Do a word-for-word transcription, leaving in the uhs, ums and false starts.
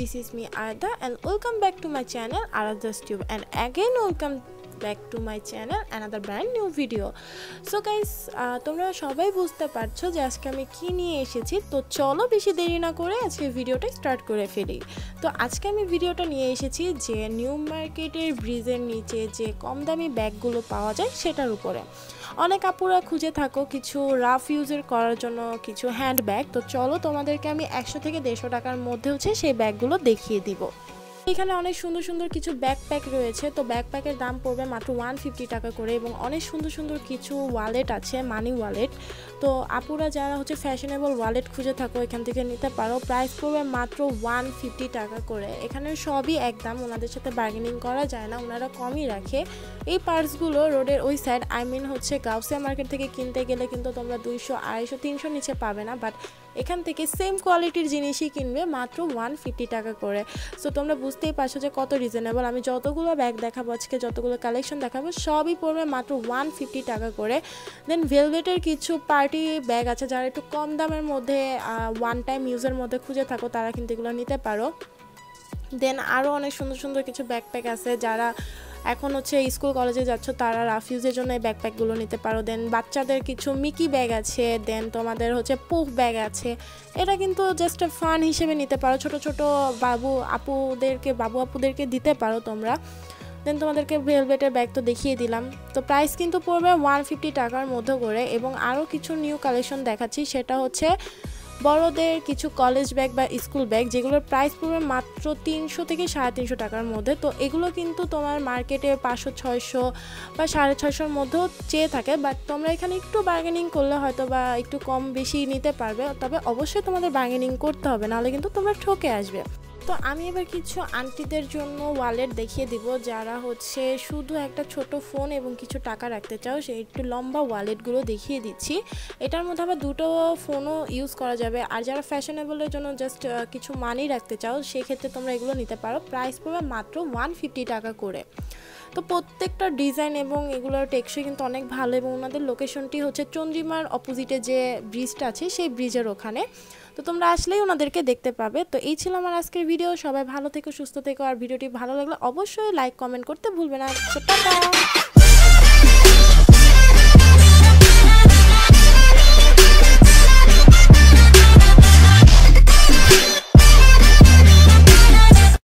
this is me Arda and welcome back to my channel Arada's Tube, and again welcome back to my channel another brand new video. So guys, তোমরা সবাই বুঝতে পারছো যে আজকে আমি কি নিয়ে এসেছি। তো চলো বেশি দেরি না করে আজকে ভিডিওটা স্টার্ট করে ফেলি। তো আজকে আমি ভিডিওটা নিয়ে এসেছি যে নিউ মার্কেটের ব্রিজের নিচে যে কম দামি ব্যাগগুলো পাওয়া যায় সেটার উপরে। অনেক আপুরা খুঁজে থাকো কিছু রাফ ইউজের করার জন্য কিছু হ্যান্ড ব্যাগ। তো চলো তোমাদেরকে আমি একশো থেকে দেড়শো টাকার মধ্যে হচ্ছে সেই ব্যাগগুলো দেখিয়ে দিব। এখানে অনেক সুন্দর সুন্দর কিছু ব্যাকপ্যাক রয়েছে। তো ব্যাকপ্যাকের দাম পড়বে মাত্র ওয়ান ফিফটি টাকা করে, এবং অনেক সুন্দর সুন্দর কিছু ওয়ালেট আছে, মানি ওয়ালেট। তো আপুরা যারা হচ্ছে ফ্যাশনেবল ওয়ালেট খুঁজে থাকো এখান থেকে নিতে পারো। প্রাইস পড়বে মাত্র ওয়ান ফিফটি টাকা করে। এখানে সবই একদম, ওনাদের সাথে বার্গেনিং করা যায় না, ওনারা কমই রাখে। এই পার্সগুলো রোডের ওই সাইড, আই মিন হচ্ছে গাউসিয়া মার্কেট থেকে কিনতে গেলে কিন্তু তোমরা দুইশো আড়াইশো তিনশো নিচে পাবে না, বাট এখান থেকে সেম কোয়ালিটির জিনিসই কিনবে মাত্র ওয়ান ফিফটি টাকা করে। সো তোমরা বুঝতেই পারছো যে কত রিজনেবল। আমি যতগুলো ব্যাগ দেখাবো আজকে, যতগুলো কালেকশন দেখাবো সবই পড়বে মাত্র ওয়ান ফিফটি টাকা করে। দেন ভেলভেটের কিছু পার্টি ব্যাগ আছে, যারা একটু কম দামের মধ্যে ওয়ান টাইম ইউজের মধ্যে খুঁজে থাকো তারা কিন্তু এগুলো নিতে পারো। দেন আরও অনেক সুন্দর সুন্দর কিছু ব্যাকপ্যাক আছে, যারা এখন হচ্ছে স্কুল কলেজে যাচ্ছ তারা রাফ ইউজের জন্য এই ব্যাকপ্যাকগুলো নিতে পারো। দেন বাচ্চাদের কিছু মিকি ব্যাগ আছে, দেন তোমাদের হচ্ছে পুফ ব্যাগ আছে। এটা কিন্তু জাস্ট ফান হিসেবে নিতে পারো, ছোট ছোট বাবু আপুদেরকে বাবু আপুদেরকে দিতে পারো তোমরা। দেন তোমাদেরকে ভেলভেটের ব্যাগ তো দেখিয়ে দিলাম। তো প্রাইস কিন্তু পড়বে ওয়ান ফিফটি টাকার মধ্যে করে। এবং আরও কিছু নিউ কালেকশন দেখাচ্ছি, সেটা হচ্ছে বড়দের কিছু কলেজ ব্যাগ বা স্কুল ব্যাগ, যেগুলোর প্রাইস পড়বে মাত্র তিনশো থেকে সাড়ে তিনশো টাকার মধ্যে। তো এগুলো কিন্তু তোমার মার্কেটে পাঁচশো ছয়শো বা সাড়ে ছয়শোর মধ্যেও চেয়ে থাকে, বাট তোমরা এখানে একটু বার্গেনিং করলে হয়তো বা একটু কম বেশি নিতে পারবে। তবে অবশ্যই তোমাদের বার্গেনিং করতে হবে, নাহলে কিন্তু তোমরা ঠকে আসবে। তো আমি এবার কিছু আন্টিদের জন্য ওয়ালেট দেখিয়ে দিব, যারা হচ্ছে শুধু একটা ছোট ফোন এবং কিছু টাকা রাখতে চাও, সেই একটু লম্বা ওয়ালেটগুলো দেখিয়ে দিচ্ছি। এটার মধ্যে আবার দুটো ফোনও ইউজ করা যাবে। আর যারা ফ্যাশনেবলের জন্য জাস্ট কিছু মানি রাখতে চাও সেক্ষেত্রে তোমরা এগুলো নিতে পারো। প্রাইস পড়বে মাত্র ওয়ান ফিফটি টাকা করে। তো প্রত্যেকটা ডিজাইন এবং এগুলোর টেকসই কিন্তু অনেক ভালো, এবং ওনাদের লোকেশনটি হচ্ছে চন্দ্রিমার অপোজিটে যে ব্রিজটা আছে সেই ব্রিজের ওখানে। তো তোমরা আসলেই ওনাদেরকে দেখতে পাবে। তো এই ছিল আমার আজকের ভিডিও। সবাই ভালো থেকো, সুস্থ থেকো, আর ভিডিওটি ভালো লাগলে অবশ্যই লাইক কমেন্ট করতে ভুলবে না। টাটা।